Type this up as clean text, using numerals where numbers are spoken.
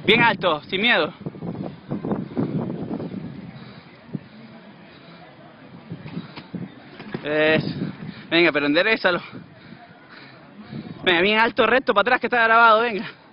Bien alto, sin miedo. Venga, pero enderezalo. Venga, bien alto, recto, para atrás que está grabado, venga.